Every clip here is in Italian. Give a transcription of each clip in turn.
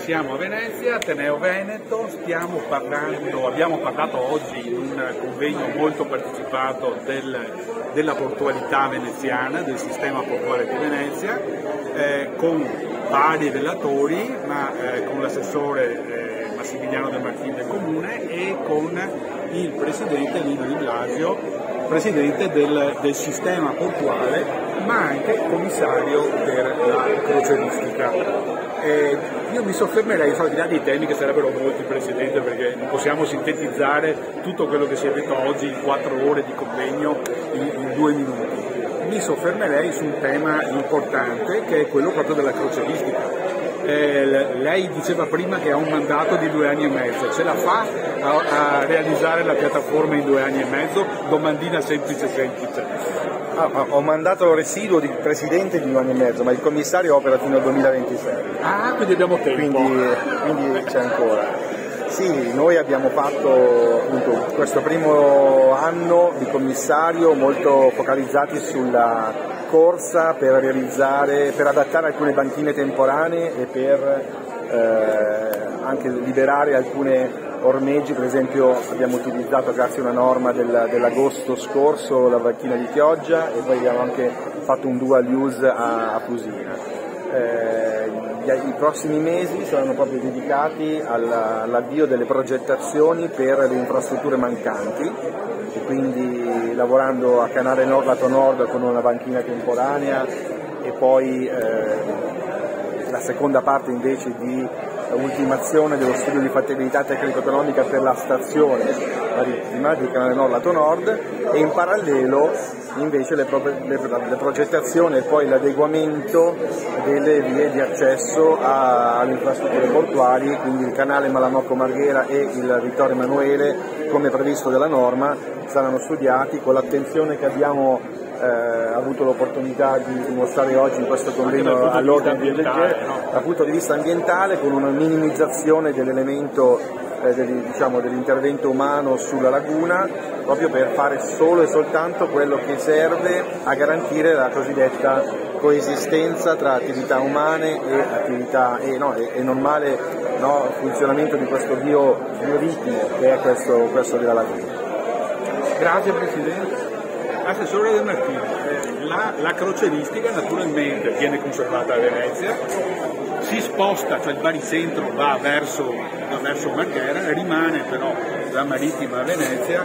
Siamo a Venezia, Ateneo Veneto, abbiamo parlato oggi in un convegno molto partecipato della portualità veneziana, del sistema portuale di Venezia, con vari relatori, ma con l'assessore Massimiliano De Martini del Comune e con il presidente Lino Di Blasio, presidente del sistema portuale, ma anche commissario per la crocieristica. Io mi soffermerei, al di là dei temi che sarebbero molti, Presidente, perché non possiamo sintetizzare tutto quello che si è detto oggi in 4 ore di convegno in 2 minuti. Mi soffermerei su un tema importante che è quello proprio della crocieristica. Lei diceva prima che ha un mandato di 2 anni e mezzo, ce la fa a realizzare la piattaforma in 2 anni e mezzo? Domandina semplice. Ho un mandato residuo di presidente di 2 anni e mezzo, ma il commissario opera fino al 2026. Quindi abbiamo tempo. Quindi c'è ancora. Sì, noi abbiamo fatto appunto questo primo anno di commissario molto focalizzati sulla corsa per adattare alcune banchine temporanee e per anche liberare alcune ormeggi. Per esempio abbiamo utilizzato, grazie a una norma dell'agosto scorso, la banchina di Chioggia, e poi abbiamo anche fatto un dual use a Fusina. I prossimi mesi saranno proprio dedicati all'avvio delle progettazioni per le infrastrutture mancanti, e quindi lavorando a Canale Nord lato nord con una banchina temporanea, e poi la seconda parte invece di ultimazione dello studio di fattibilità tecnico-economica per la stazione marittima di Canale Nord lato nord, e in parallelo invece le progettazioni e poi l'adeguamento delle vie di accesso alle infrastrutture portuali, quindi il canale Malamocco-Marghera e il Vittorio Emanuele, come previsto dalla norma, saranno studiati con l'attenzione che abbiamo avuto l'opportunità di dimostrare oggi in questo convegno all'ordine del giorno, dal punto di vista ambientale, con una minimizzazione dell'elemento dell'intervento umano sulla laguna, proprio per fare solo e soltanto quello che serve a garantire la cosiddetta coesistenza tra attività umane e attività e normale funzionamento di questo bioritmo che è questo della laguna. Grazie Presidente. Assessore De Martini, la crocieristica naturalmente viene conservata a Venezia, si sposta, cioè il baricentro va verso Marghera, rimane però la marittima a Venezia.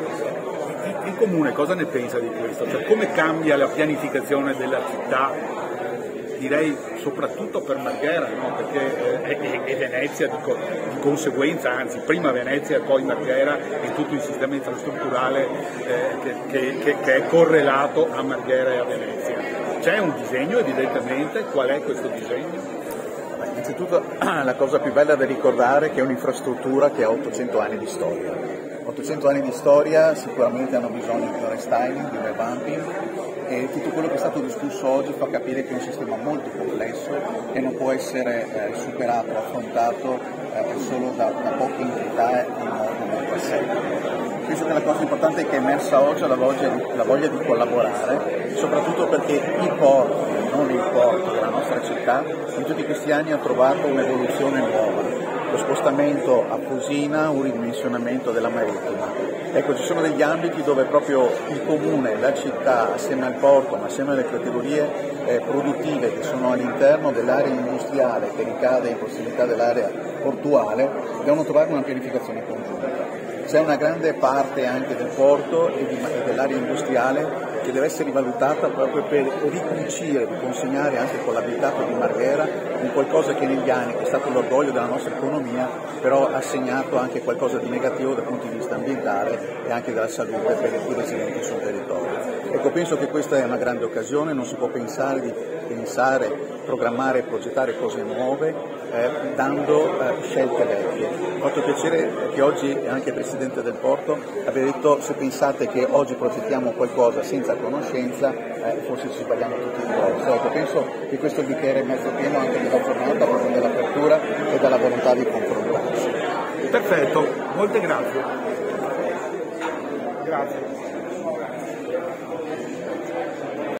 Il Comune cosa ne pensa di questo? Cioè, come cambia la pianificazione della città, direi soprattutto per Marghera, no? Perché è Venezia di conseguenza, anzi prima Venezia e poi Marghera, e tutto il sistema infrastrutturale che è correlato a Marghera e a Venezia. C'è un disegno evidentemente, qual è questo disegno? Innanzitutto la cosa più bella da ricordare è che è un'infrastruttura che ha 800 anni di storia. 800 anni di storia sicuramente hanno bisogno di un restyling, di un revamping, e tutto quello che è stato discusso oggi fa capire che è un sistema molto complesso e non può essere superato, affrontato solo da poche entità in modo molto serio. Penso che la cosa importante è che è emersa oggi la voglia di collaborare, soprattutto perché il porto, non il porto della nostra città, in tutti questi anni ha trovato un'evoluzione nuova. Lo spostamento a Fusina, un ridimensionamento della marittima. Ecco, ci sono degli ambiti dove proprio il comune, la città, assieme al porto, ma assieme alle categorie produttive che sono all'interno dell'area industriale, che ricade in prossimità dell'area portuale, devono trovare una pianificazione congiunta. C'è una grande parte anche del porto e dell'area industriale che deve essere rivalutata proprio per ricucire, riconsegnare anche con l'abitato di Marghera un qualcosa che negli anni, che è stato l'orgoglio della nostra economia, però ha segnato anche qualcosa di negativo dal punto di vista ambientale e anche della salute per i residenti sul territorio. Ecco, penso che questa è una grande occasione, non si può pensare, programmare e progettare cose nuove dando scelte vecchie. Mi ha fatto piacere che oggi anche il Presidente del Porto abbia detto: se pensate che oggi progettiamo qualcosa senza conoscenza, forse ci sbagliamo tutti di volta. Ecco, penso che questo bicchiere è mezzo pieno anche della giornata, proprio dell'apertura e della volontà di confrontarsi. Perfetto, molte grazie. Grazie.